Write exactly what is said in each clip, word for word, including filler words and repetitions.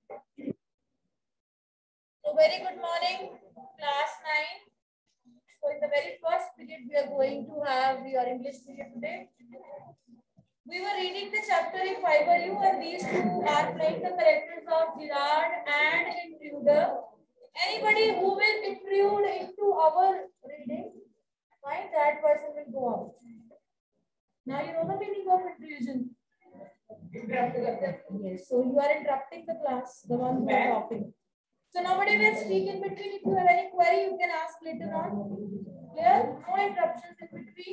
So very good morning, class nine. So in the very first period, we are going to have your English period today. We were reading the chapter If I Were You, and these two are playing the characters of Gerard and Intruder. Anybody who will intrude into our reading, fine, that person will go out. Now you know the meaning of intrusion. Yes, so you are interrupting the class, the one who are talking. So nobody will speak in between. If you have any query, you can ask later on. Clear? No interruptions in between.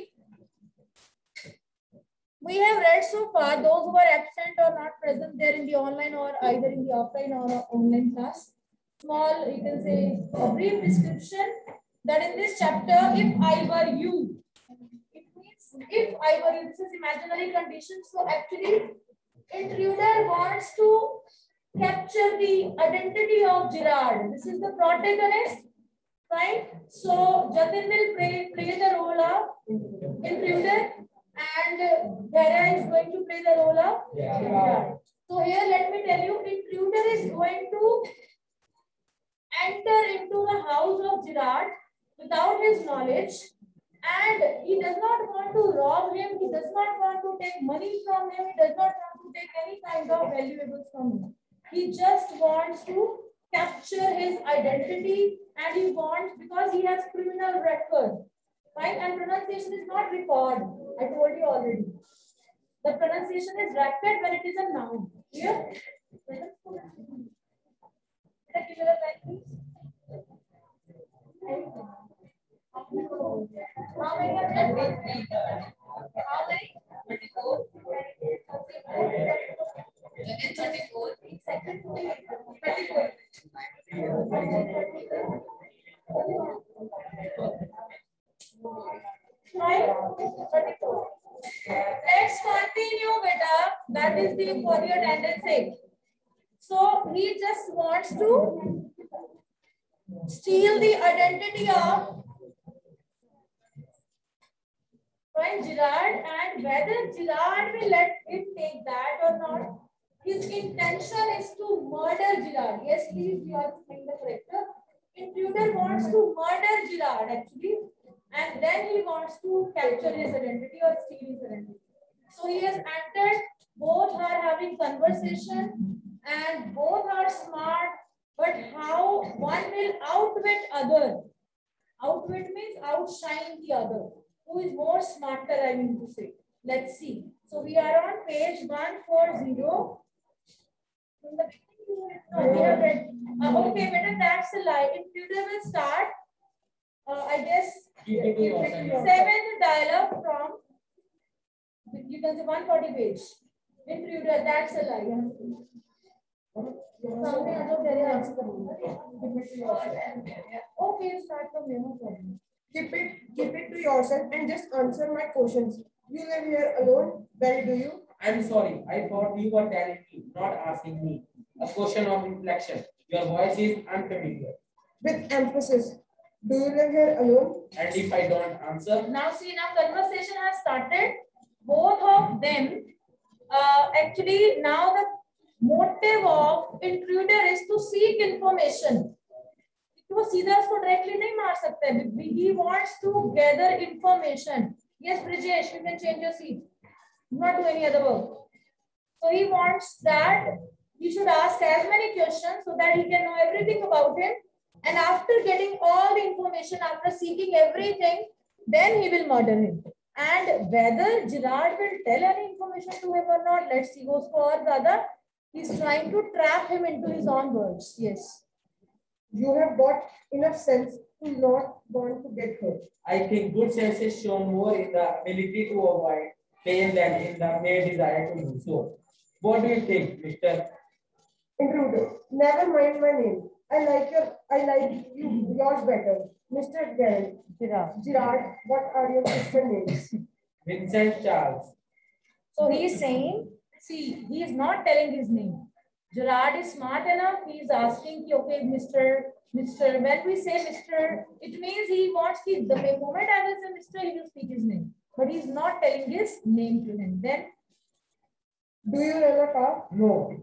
We have read so far those who are absent or not present there in the online or either in the offline or online class. Small, you can say a brief description that in this chapter, if I were you, it means if I were you, this is imaginary condition. So actually, intruder wants to capture the identity of Gerard. This is the protagonist, right? So Jatin will play, play the role of intruder, and Dara is going to play the role of Gerard. So here, let me tell you, intruder is going to enter into the house of Gerard without his knowledge, and he does not want to rob him. He does not want to take money from him. He does not want to take any kind of valuables from him. He just wants to capture his identity, and he wants, because he has criminal record, right? And pronunciation is not record. I told you already. The pronunciation is record when it is a noun. Here. How many are there? How many? thirty-four. thirty-four. thirty-four. Let's continue, beta. That is the for your attendance sake. So he just wants to steal the identity of right, Gerard, and whether Gerard will let him take that or not. His intention is to murder Gerard. Yes, please, you are saying the character. Intruder wants to murder Gerard actually, and then he wants to capture his identity or steal his identity. So he has entered. Both are having conversation, and both are smart. But how one will outwit other? Outwit means outshine the other. Who is more smarter, I mean to say. Let's see. So we are on page one forty. No, we have read. Uh, okay, better that's a lie. Intruder will start, uh, I guess, seventh dialogue from, you can say one forty page. Intruder, that's a lie. Okay, start from there, no problem. Keep it, keep it to yourself and just answer my questions. You live here alone. Where do you? I'm sorry. I thought you were telling me, not asking me. A question of inflection. Your voice is unfamiliar. With emphasis. Do you live here alone? And if I don't answer? Now see, now conversation has started. Both of them, uh, actually now the motive of intruder is to seek information. वो सीधा उसको directly नहीं मार सकते. He wants to gather information. Yes, Brijesh, you can change your seat. Not do any other work. So he wants that he should ask as many questions so that he can know everything about him. And after getting all the information, after seeking everything, then he will murder him. And whether Gerard will tell any information to him or not, let's see. Goes for Dada. He's trying to trap him into his own words. Yes. You have got enough sense to not want to get hurt. I think good sense is shown more in the ability to avoid pain than in the mere desire to do so. What do you think, Mister Intruder? Never mind my name. I like your, I like you, yours better. Mister Gerard. Gerard. Gerard, what are your sister names? Vincent Charles. So he is saying, see, he is not telling his name. Gerard is smart enough. He is asking, okay, Mister Mister When we say Mister, it means he wants the moment I will say Mister, he will speak his name. But he is not telling his name to him. Then, do you rent a car? No.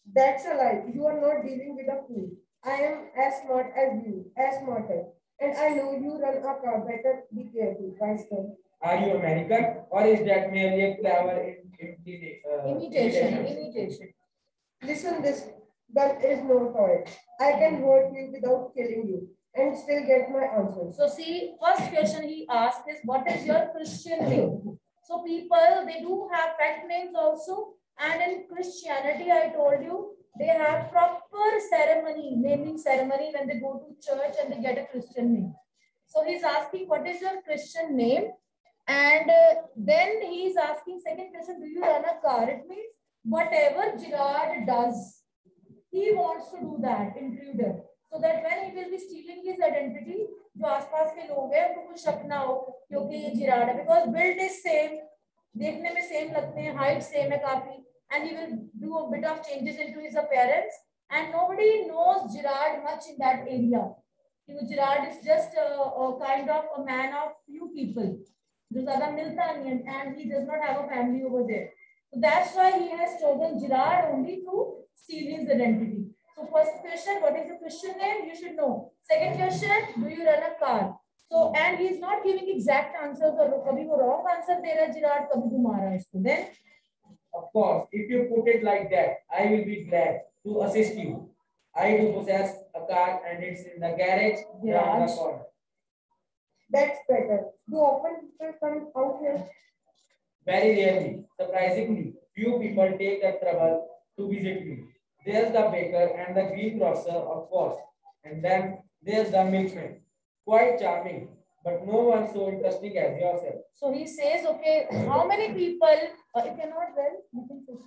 That's a lie. You are not dealing with a fool. I am as smart as you, as smarter. And I know you run a car. Better be careful, Winston. Are you American or is that merely a clever in, in, uh, Imitation, imitation. Listen, this gun is no toy. I can hurt you without killing you and still get my answer. So see, first question he asked is, what is your Christian name? So people, they do have pet names also. And in Christianity, I told you, they have proper ceremony, naming ceremony when they go to church and they get a Christian name. So he's asking, what is your Christian name? And uh, then he's asking, second question, do you run a car? It means whatever Gerard does, he wants to do that, intruder. So that when he will be stealing his identity, जो आसपास के लोग हैं उनको कुछ शक ना हो क्योंकि ये जिराड है, because build is same, देखने में same लगते हैं, height same है काफी, and he will do a bit of changes into his appearance, and nobody knows Gerard much in that area. You know, Gerard is just a, a kind of a man of few people, जो ज़्यादा मिलता नहीं है, and he does not have a family over there. So that's why he has chosen Gerard only to steal his identity. So first question, what is the Christian name? You should know. Second question, do you run a car? So, and he is not giving exact answers, or कभी वो wrong answer दे रहा है Gerard, कभी घुमा रहा है इसको. Then, of course, if you put it like that, I will be glad to assist you. I do possess a car and it's in the garage around the corner. That's better. Do often people come out here? Very rarely. Surprisingly, few people take the trouble to visit me. There's the baker and the greengrocer, of course. And then there's the milkman. Quite charming, but no one so interesting as yourself. So he says, okay, how many people, uh, if you're not well, you can sit.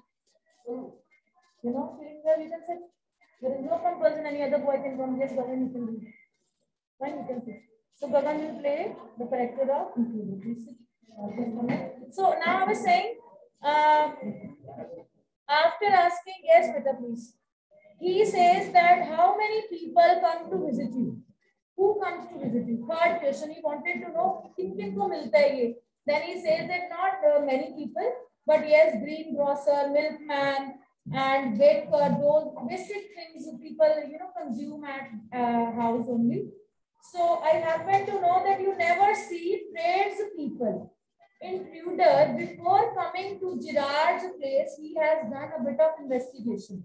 You're not feeling well, you can sit. There is no compulsion any other boy can come. Yes, Gagan, you can do it. Fine, you can sit. So Gagan will play the character of intruder. Please sit. So now I was saying, uh, after asking, yes, Beta, please. He says that how many people come to visit you? Who comes to visit you? Third question, he wanted to know, kin kin ko milta hai ye? Then he says that not uh, many people, but yes, greengrocer, milkman, and baker, those basic things people, you know, consume at uh, house only. So I happen to know that you never see tradespeople. Intruder, before coming to Gerard's place, he has done a bit of investigation.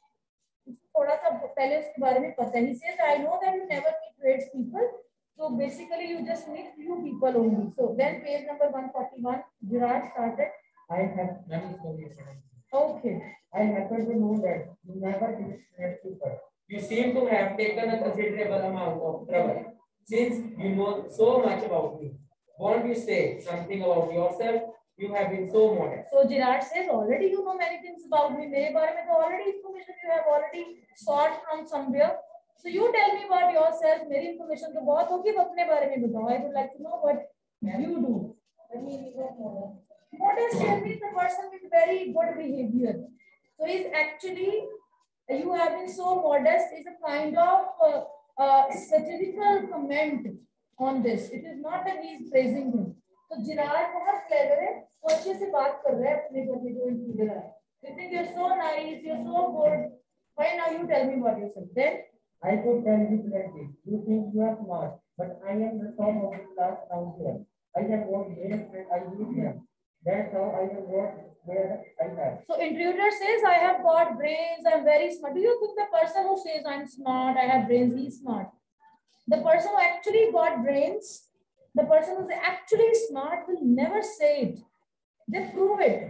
थोड़ा सा पहले उसके बारे में पता है. He says, I know that you never meet tradespeople. So basically, you just meet few people only. So then page number one forty-one, Gerard started. I have none information. Okay. I happen to know that you never meet tradespeople. You seem to have taken a considerable amount of trouble since you know so much about me. Won't you say something about yourself? You have been so modest. So Gerard says, already you know many things about me. मेरे बारे में तो already information you have already sought from somewhere. So you tell me about yourself. मेरी information तो बहुत होगी, अपने बारे में बताओ. I would like to know what you do. Let me read it more. Modest means the person with very good behavior. So he's actually, you have been so modest is a kind of uh, uh, satirical comment on this. It is not that he is praising him. So Gerard बहुत clever है, वो अच्छे से बात कर रहा है अपने घर में जो intruder है. You think you're so nice, you're so good. Why now you tell me about yourself? Then I could tell you plenty. You think you are smart, but I am the top of the class down here. I have got brains and I use them. That's how I have got where I have. So intruder says, I have got brains, I'm very smart. Do you think the person who says I'm smart, I have brains, he's smart? The person who actually got brains, the person who's actually smart will never say it. They prove it.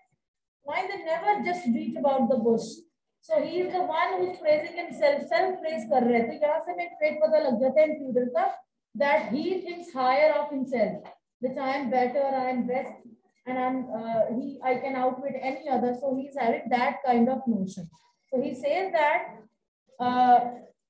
Why they never just beat about the bush? So he is the one who's praising himself, self-praise कर रहे हैं. तो यहाँ से मैं trait पता लग जाता है intruder का, that he thinks higher of himself, that I am better, I am best, and I'm uh, he I can outwit any other. So he's having that kind of notion. So he says that. Uh,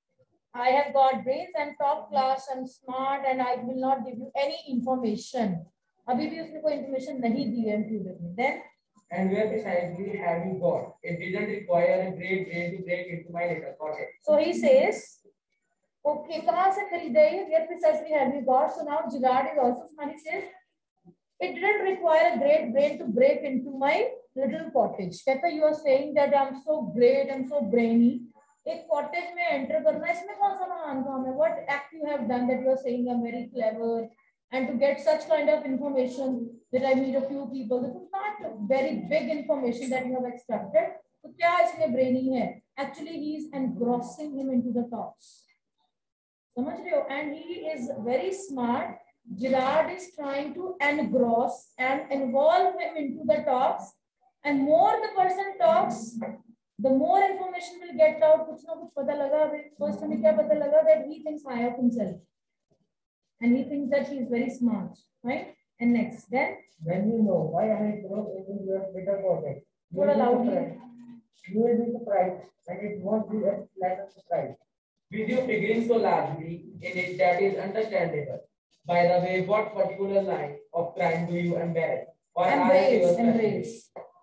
I have got brains and top class and smart and I will not give you any information. अभी भी उसने कोई information नहीं दी है intruder ने. Then and where precisely have you got? It didn't require a great brain to break into my little pocket. So he says, okay, कहाँ से खरीदे ये? Where precisely have you got? So now Gerard is also smart. He says, it didn't require a great brain to break into my little cottage. कहता you are saying that I'm so great, I'm so brainy. एक cottage में enter करना इसमें कौन सा महान काम है? What act you have done that you are saying I'm very clever, and to get such kind of information that I meet a few people. This is not very big information that you have extracted. तो क्या इसमें brainy है? Actually, he is engrossing him into the tops. समझ रहे हो? And he is very smart. Girard is trying to engross and involve him into the talks, and more the person talks, the more information will get out. कुछ ना कुछ पता लगा. First हमें क्या पता लगा? That he thinks high of himself, and he thinks that he is very smart, right? And next, then when you know why I broke into your bitter project, you थोड़ा will be loudly. surprised. You will be surprised, and it won't be a like a surprise. With you figuring so largely in it, that is understandable. By the way, what particular line of crime do you embrace? Or are you embrace, a embrace.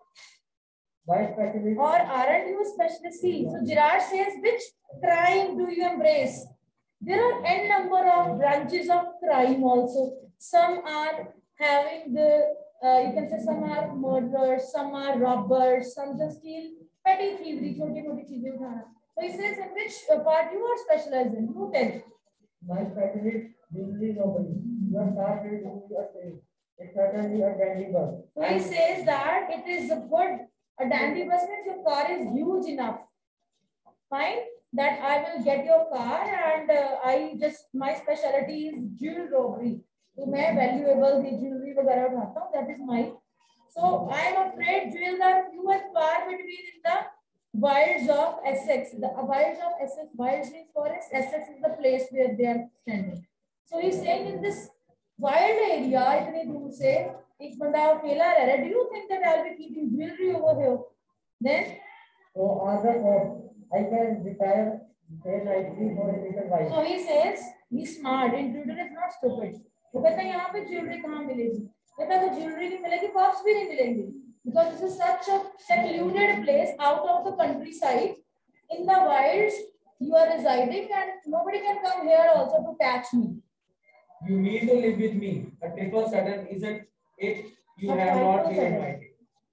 Why especially? Or aren't you a specialist? See, so Girard says, which crime do you embrace? There are n number of branches of crime also. Some are having the, uh, you can say some are murderers, some are robbers, some just steal petty thievery, छोटी छोटी चीजें उठाना. So he says, in which part you are specialized in? You tell. My specialist usually nobody. Your car will do you a thing. It's certainly a dandy bus. So he says that it is a good, a dandy bus means your car is huge enough. Fine. That I will get your car, and uh, I just, my specialty is jewel robbery. So मैं valuable the jewelry वगैरह उठाता हूँ. That is my. So I am afraid jewels are few and far between in the wilds of Essex. The wilds of Essex, wilds means forest. Essex is the place where they are standing. So he's saying in this wild area, इतनी दूर से एक बंदा अकेला रह रहा है. Do you think that I'll be keeping jewelry over here? Then. So other court, I can retire very nicely for a little while. So he says he's smart. Intruder is not stupid. वो कहता है यहाँ पे jewelry कहाँ मिलेगी? कहता है तो jewelry नहीं मिलेगी, cops भी नहीं मिलेंगे. Because this is such a secluded place out of the countryside, in the wilds you are residing, and nobody can come here also to catch me. You mean to live with me? A trifle sudden, isn't it? You A have trifle not been sudden. invited.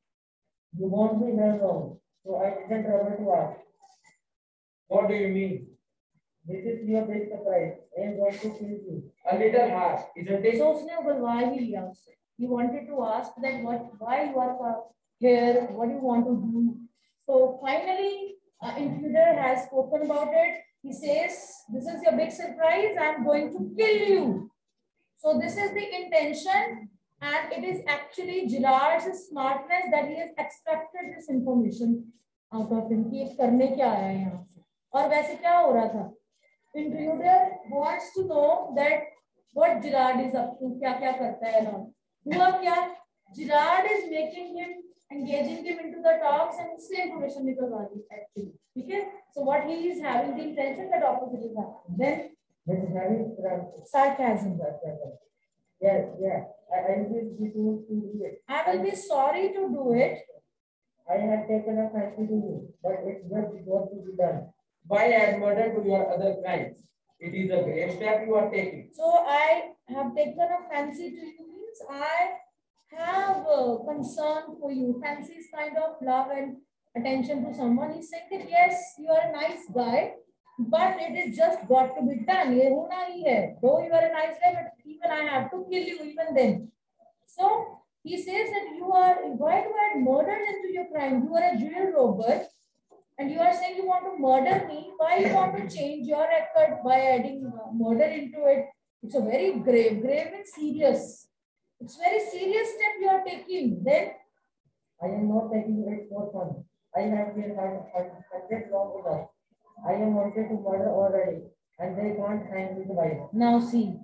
You won't be very wrong. So I didn't trouble to ask. What do you mean? This is your big surprise. I am going to kill you. A little harsh, isn't it? So उसने उगलवा ही लिया उससे. He wanted to ask that what, why you are here, what do you want to do. So finally, uh, intruder has spoken about it. He says, "This is your big surprise. I am going to kill you." So this is the intention, and it is actually Girard's smartness that he has extracted this information out of him. कि ये करने क्या आया है यहाँ से. और वैसे क्या हो रहा था? Intruder wants to know that what Girard is up to, क्या क्या करता है ना. हुआ क्या? Girard is making him, engaging him into the talks, and उससे information निकलवा दी actually. ठीक है? So what he is having the intention that opposite is happening. Then This is having sarcasm. Yes, yeah. I, I will be told to do it. I will be sorry to do it. I have taken a fancy to you, but it's just what to be done. Why add murder to your other crimes? It is a great step you are taking. So I have taken a fancy to you means I have a concern for you. Fancy is kind of love and attention to someone. He's saying that yes, you are a nice guy, but it is just got to be done. ये होना ही है. Though you are a nice guy, but even I have to kill you even then. So he says that you are, why do I add murder into your crime? You are a jewel robber, and you are saying you want to murder me. Why you want to change your record by adding murder into it? It's a very grave. Grave means serious. It's very serious step you are taking. Then I am not taking it for fun. I have been hunted long enough. I am wanted to murder already, and they can't hang me twice. now see.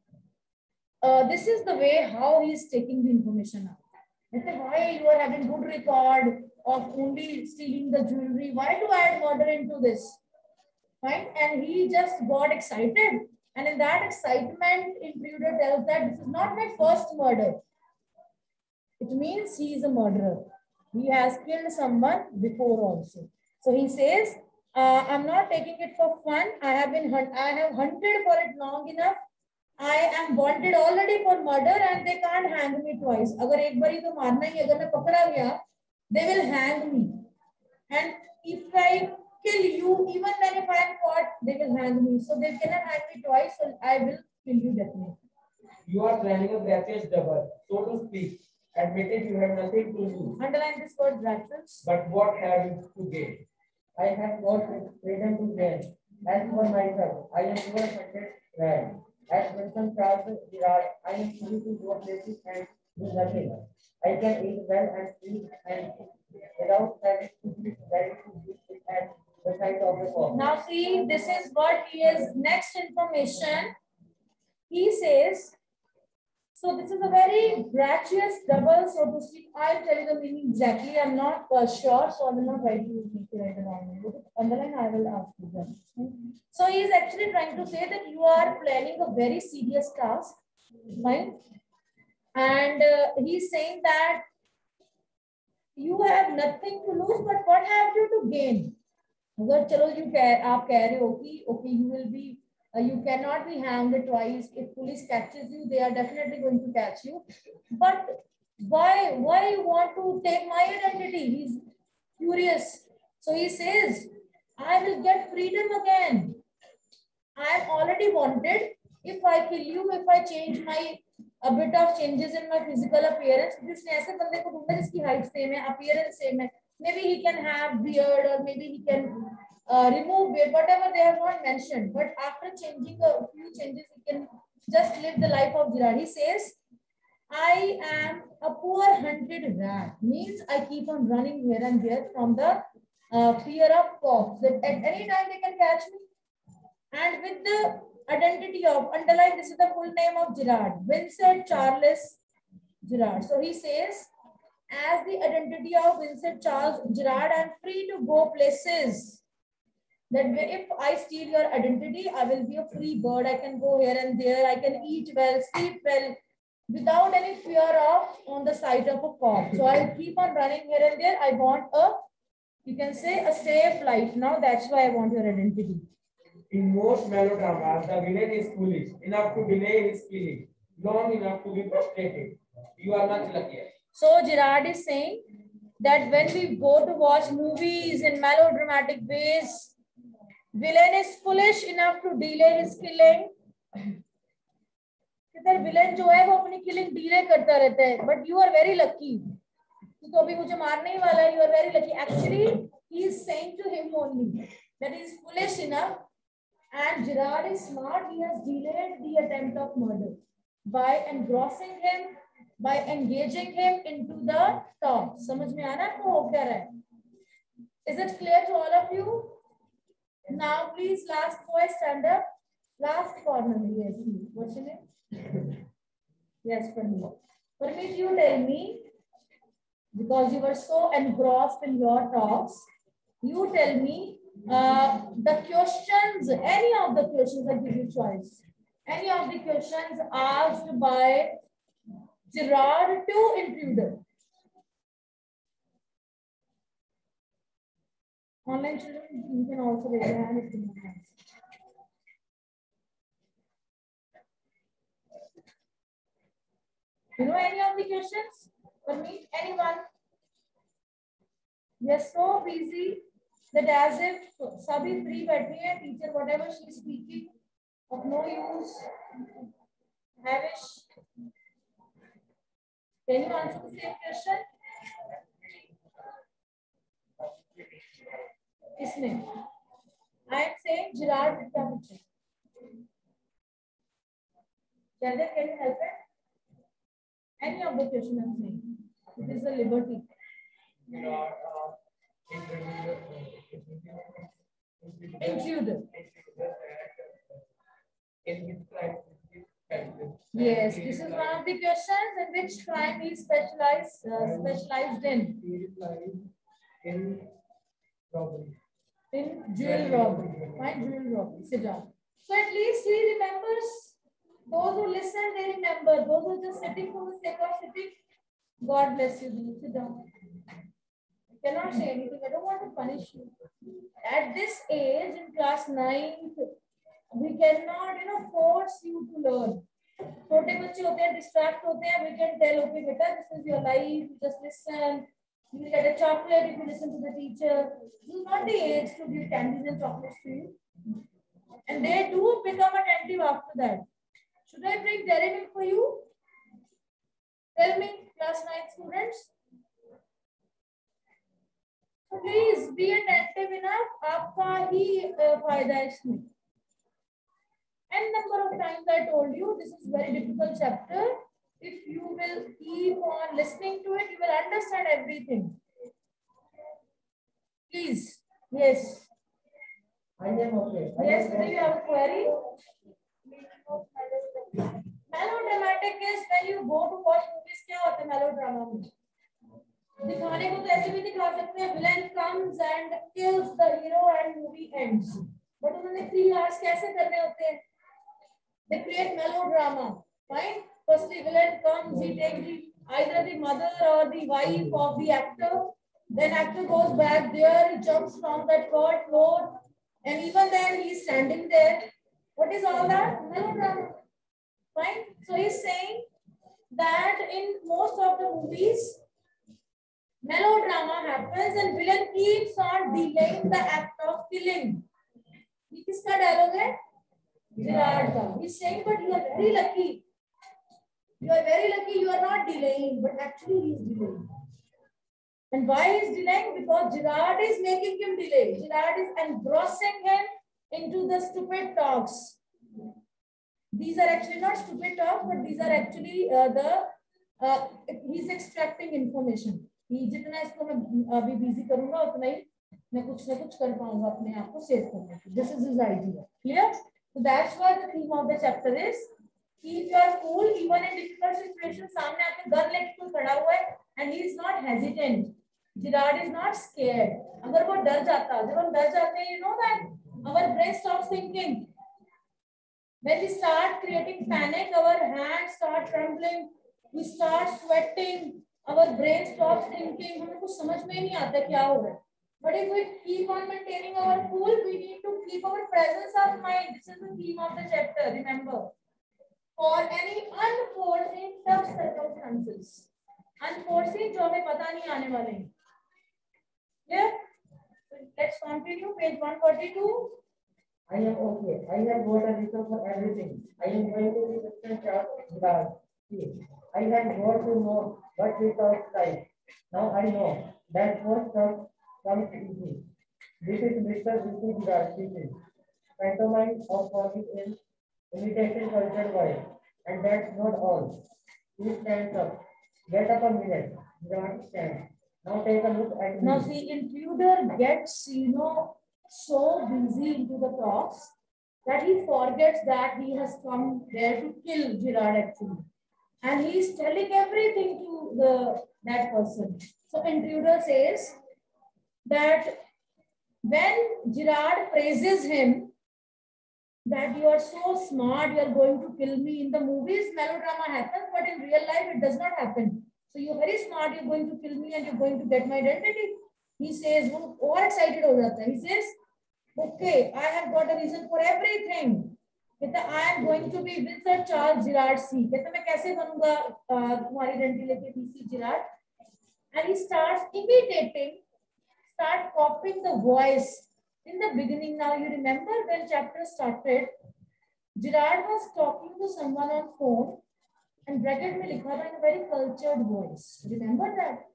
Uh, this is the way how he is taking the information out. Let's say why you are having good record of only stealing the jewelry. Why do I add murder into this? Fine. And he just got excited. And in that excitement, intruder tells that this is not my first murder. It means he is a murderer. He has killed someone before also. So he says, uh, I'm not taking it for fun. I have been hunt I have hunted for it long enough. I am wanted already for murder, and they can't hang me twice. अगर एक बारी तो मारना ही, अगर मैं पकड़ा गया they will hang me. And if I kill you, even then if I am caught, they will hang me. So they cannot hang me twice, so I will kill you definitely. You are planning a gratuitous double, so to speak. Admitted you have nothing to lose. Underline this word gratuitous. But what have you to gain? I have got freedom to gain. As for myself, I am poor hundred rand. As Winston Charles Girard, I am free to go places and do nothing. I can eat well and sleep and without having to be very to sit at the side of the wall. Now see, this is what he is. Next information. He says, so this is a very gratuitous double, so to speak. I'll tell you the meaning exactly. I'm not uh, sure, so I will not write you make you write it down. Underline, I will ask you them. So he is actually trying to say that you are planning a very serious task, right? And uh, he's saying that you have nothing to lose, but what have you to gain? अगर चलो you कह आप कह रहे हो कि okay you will be uh, you cannot be hanged twice. If police catches you, they are definitely going to catch you. But why why you want to take my identity? He's curious. So he says, I will get freedom again. I am already wanted. If I kill you, if I change my a bit of changes in my physical appearance, जिसने ऐसे बंदे को ढूंढा जिसकी height same है, appearance same है, maybe he can have beard or maybe he can uh, remove beard, whatever they have not mentioned. But after changing a few changes, he can just live the life of Girard. He says, I am a poor hunted rat. Means I keep on running here and there from the uh, fear of cops that at any time they can catch me. And with the identity of, underline, this is the full name of Girard, Vincent Charles Girard. So he says, as the identity of Vincent Charles Girard, I am free to go places. That if I steal your identity, I will be a free bird. I can go here and there. I can eat well, sleep well, without any fear of on the side of a cop. So I'll keep on running here and there. I want a, you can say, a safe life. Now that's why I want your identity. In most melodramas, the villain is foolish enough to delay his killing, long enough to be frustrated. You are much luckier. So Girard is saying that when we go to watch movies in melodramatic ways, villain is foolish enough to delay his killing. इधर villain जो है वो अपनी killing delay करता रहता है, but you are very lucky. तो अभी मुझे मारने ही वाला है. You are very lucky. Actually, he is saying to him only that he is foolish enough. And Girard is smart. He has delayed the attempt of murder by engrossing him, by engaging him into the talk. समझ में आ रहा है वो क्या है? Is it clear to all of you? Now, please, last boy, stand up. Last corner, yes. What's your name? Yes, Parmeet. Parmeet, you tell me, because you were so engrossed in your talks, you tell me uh, the questions, any of the questions, I give you choice. Any of the questions asked by Girard to Intruder. Online children, you can also raise your hand if you want to answer. You know any of the questions? For me, anyone? We are so busy that as if Sabhi free बैठी है, teacher whatever she is speaking of no use. Havish. Can you answer the same question? किसने? I am saying Girard ने क्या पूछा? Jadar, can you help it? Any of the question I'm saying. It is a liberty. Intruder. Yes, this is one of the questions in which crime he specialized uh, specialized in. In robbery. In jewel robbery. Why jewel robbery? Sit down. So at least he remembers. Those who listen, they remember. Those who are just sitting for the sake of sitting, God bless you. Sit down. I cannot say anything. I don't want to punish you. At this age, in class ninth, we cannot, you know, force you to learn. छोटे बच्चे होते हैं, distract होते हैं. We can tell, okay, beta, this is your life. Just listen. You will get a chocolate if you listen to the teacher. This is not the age to give candies and chocolates to you. And they do become attentive after that. Should I bring dairy milk for you? Tell me, class nine students. So please be attentive enough. आपका ही फायदा है इसमें. N number of times I told you this is very difficult chapter. If you will keep on listening to it, you will understand everything. Please, yes. I am okay. I Yes, am do you have a query? Melodramatic is when you go to watch movies. क्या होता है melodrama में? दिखाने को तो ऐसे भी दिखा सकते हैं. Villain comes and kills the hero and movie ends. But उन्होंने three hours कैसे करने होते हैं? They create melodrama. Fine. First the villain comes, he takes the, either the mother or the wife of the actor. Then actor goes back there, he jumps from that third floor, and even then he's standing there. What is all that? Melodrama. Fine. So he's saying that in most of the movies, melodrama happens and villain keeps on delaying the act of killing. ये किसका dialogue है? Girard ka. He's saying, but you are very lucky. You are very lucky. You are not delaying, but actually he is delaying. And why is delaying? Because Girard is making him delay. Girard is engrossing him into the stupid talks. These are actually not stupid talks, but these are actually uh, the uh, he's extracting information. He जितना इसको मैं अभी busy करूँगा उतना ही मैं कुछ ना कुछ कर पाऊँगा अपने आप को save करने के. This is his idea. Clear? So that's why the theme of the chapter is keep your cool even in difficult situations. सामने आपके gun लेके कोई खड़ा हुआ है and he is not hesitant. Girard is not scared. अगर वो डर जाता, जब हम डर जाते हैं, you know that our brain stops thinking. When we start creating panic, our hands start trembling. We start sweating. Our brain stops thinking. हमें कुछ समझ में नहीं आता क्या हो रहा है. But if we keep on maintaining our cool, we need to keep our presence of mind. This is the theme of the chapter. Remember, for any unforeseen tough circumstances, unforeseen जो हमें पता नहीं आने वाले हैं. Yeah. So let's continue. Page one forty-two. I am okay. I have got a reason for everything. I am going to be Mister Charles. I had got to know what without time. Now I know that most stuff comes easy. This is Mister Vicky Girard speaking. Pantomime of comic in imitation cultured voice. And that's not all. He stands up. Get up a minute. Girard stands. Now take a look at me. Now see, intruder gets, you know, so busy into the talks that he forgets that he has come there to kill Girard actually. And he is telling everything to the that person. So intruder says that when Girard praises him that you are so smart, you are going to kill me. In the movies, melodrama happens, but in real life, it does not happen. So you're very smart, you're going to kill me and you're going to get my identity. He says, वो और excited हो जाता है. He says, okay, I have got a reason for everything. कहता I am going to be Vincent Charles Girard C. कहता मैं कैसे बनूंगा तुम्हारी identity लेके V C Girard. And he starts imitating, start copying the voice. In the beginning, now you remember when chapter started, Girard was talking to someone on phone and bracket में लिखा था in a very cultured voice. Remember that?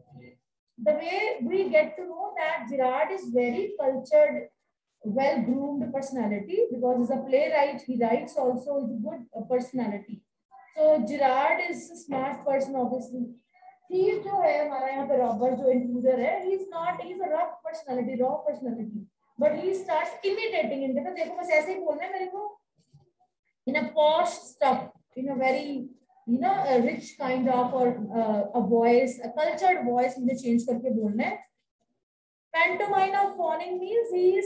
The way we get to know that Girard is very cultured, well-groomed personality because he's a playwright. He writes also with good personality. So Girard is a smart person, obviously. Thief जो है हमारा यहाँ पे robber जो intruder है, he's not, he's a rough personality, raw personality. But he starts imitating him. देखो देखो बस ऐसे ही बोलना है मेरे को. In a posh stuff, in a very, you know, a rich kind of or uh, a voice, a cultured voice मुझे change करके बोलना है. Pantomime of fawning means he is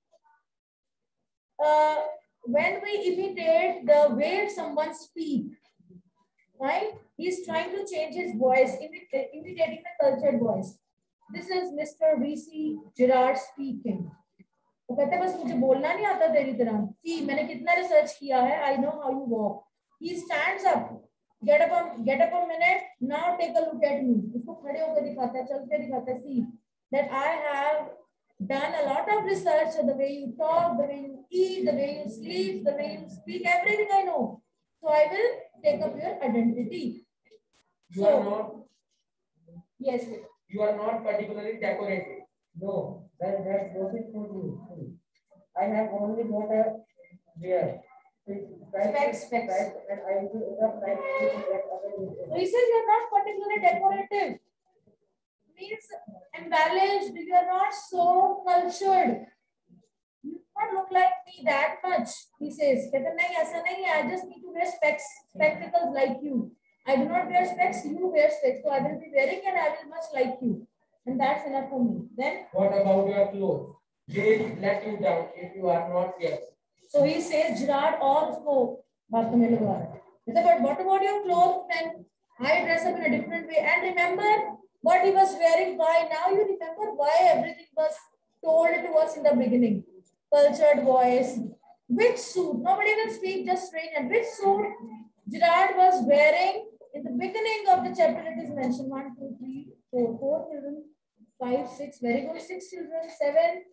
uh, when we imitate the way someone speaks, right? He is trying to change his voice, imit imitating the cultured voice. This is Mister V C Girard speaking. वो कहते हैं बस मुझे बोलना नहीं आता तेरी तरह. See, मैंने कितना रिसर्च किया है. I know how you walk. He stands up. Get up a, get up a minute. Now take a look at me. इसको खड़े होकर दिखाता है, चल के दिखाता है. See that I have done a lot of research. The way you talk, the way you eat, the way you sleep, the way you speak, everything I know. So I will take up your identity. You So, are not. Yes. You are not particularly decorated. No, that that wasn't for you. I have only got a beer. Specs, specs. And I will up like that other. So he says you're not particularly decorative. Means embellished. You're not so cultured. You don't look like me that much. He says, कहते नहीं ऐसा नहीं है. I just need to wear specs, spectacles like you. I do not wear specs. You wear specs, so I will be wearing and I will much like you, and that's enough for me. Then What about your clothes? They let you down if you are not careful. so he says Gerard और उसको बात में लगा रहा है. But what about your clothes then? I dress up in a different way. And remember what he was wearing. Why now you remember why everything was told to us in the beginning. Cultured voice. Which suit? Nobody will speak, just strange. And which suit Gerard was wearing in the beginning of the chapter? It is mentioned one, two, three, four, four children, five, six. Very good. Six children, seven.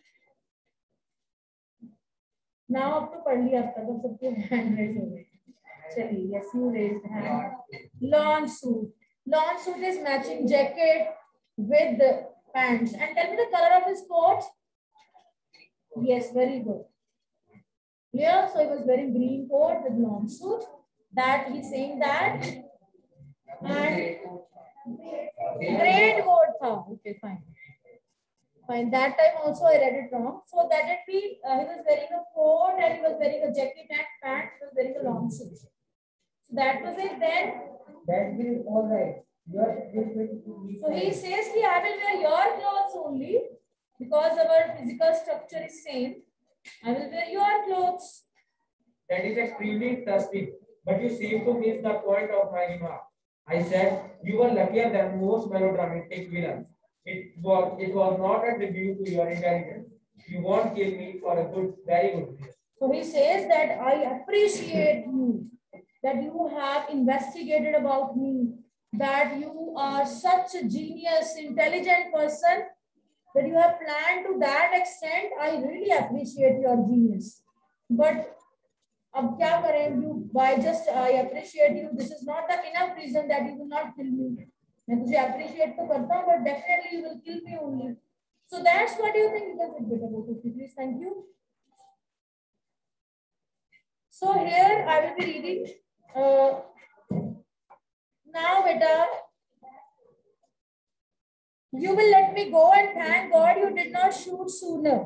Now up to पढ़ लिया अब तक अब सबके hand raise हो गए. चलिए, yes, you raised hand. Lawn suit. Lawn suit is matching jacket with the pants. And tell me the color of his coat. Yes, very good. Clear? So he was wearing green coat with lawn suit. That he's saying that. And great coat tha. Okay, fine. Fine. That time also I read it wrong. So that it be uh, he was wearing a coat and he was wearing a jacket and pants. He was wearing a long suit. So that was it. Then That is all right. You are different to me. so he says ki I will wear your clothes only because our physical structure is same. I will wear your clothes. That is extremely interesting, but you seem to miss the point of my remark. I said you were luckier than most melodramatic villains. It was it was not a tribute to your intelligence. You won't kill me for a good, very good reason. So he says that I appreciate you, that you have investigated about me, that you are such a genius, intelligent person, that you have planned to that extent. I really appreciate your genius. But अब क्या करें? You by just I appreciate you. This is not the enough reason that you will not kill me. मैं तुझे appreciate तो करता हूँ, but definitely you will kill me only. So that's what you think. You can sit better, both please. Thank you. So here I will be reading. Uh, now, beta, you will let me go, and thank God you did not shoot sooner.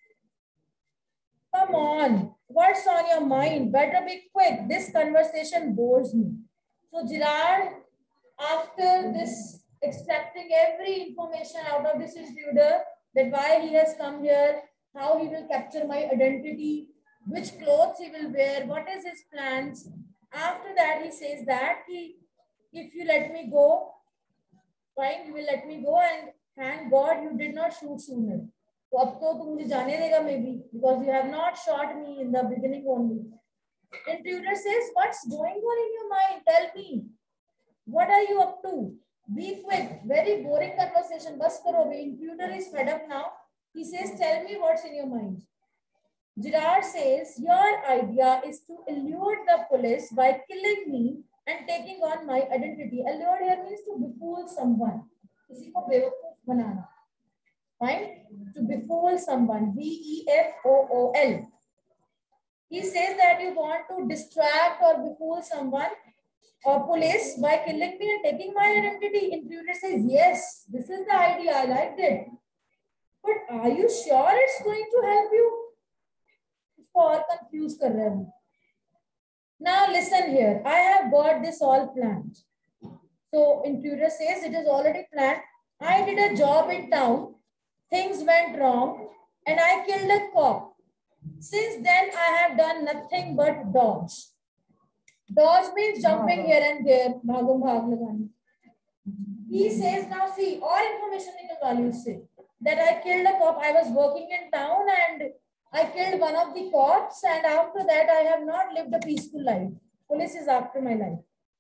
Come on, what's on your mind? Better be quick. This conversation bores me. So Gerard, after this, extracting every information out of this intruder, that why he has come here, how he will capture my identity, which clothes he will wear, what is his plans. After that, he says that he, if you let me go, fine, you will let me go, and thank God you did not shoot sooner. So अब तो तुम मुझे जाने देगा maybe because you have not shot me in the beginning only. Intruder says, what's going on in your mind? Tell me. What are you up to? Be quick. Very boring conversation. Bas karo bhi. Intruder is fed up now. He says, tell me what's in your mind. Gerard says, your idea is to elude the police by killing me and taking on my identity. Allure here means to befool someone. किसी को बेवकूफ बनाना. Fine? To befool someone. B E F O O L. He says that you want to distract or befool someone or police by killing me and taking my identity. Intruder says, yes, this is the idea. I liked it. But are you sure it's going to help you? Or confused kar rahe hain. Now listen here. I have got this all planned. So intruder says it is already planned. I did a job in town. Things went wrong and I killed a cop. Since then, I have done nothing but dodge. Dodge means jumping here and there. Bhagam bhag lagani. He says, now see, all information nikal you say that I killed a cop. I was working in town and I killed one of the cops, and after that, I have not lived a peaceful life. Police is after my life.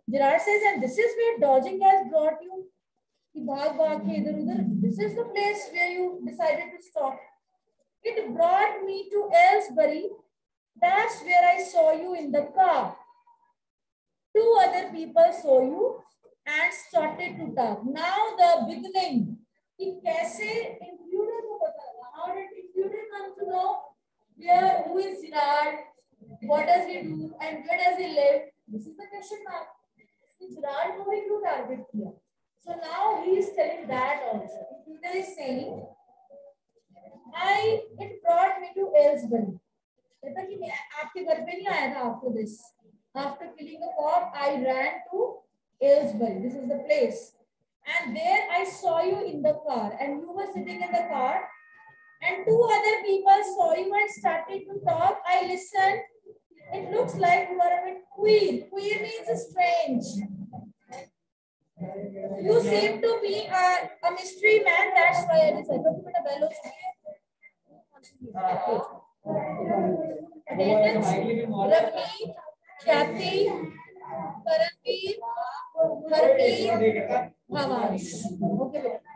Gerard says, and this is where dodging has brought you. भाग भाग के इधर उधर. This is the place where you decided to stop. It brought me to Aylesbury. That's where I saw you in the car. Two other people saw you and started to talk. Now the beginning. कि कैसे intruder को पता लगा? How did intruder come to know where, who is Gerard, what does he do, and where does he live? This is the question mark. Gerard को ही क्यों target किया? So now he is telling that also. Intruder is saying, I it brought me to Aylesbury. कहता कि मैं आपके घर पे नहीं आया था after this. After killing a cop, I ran to Aylesbury. This is the place. And there I saw you in the car, and you were sitting in the car, and two other people saw you and started to talk. I listened. It looks like you are a bit queer. Queer means strange. You seem to be a, a mystery man. That's why I decided to put a bellow. Attendance: Ravneet, Khyati, Karanveer, Harpreet, Bhavansh. Okay.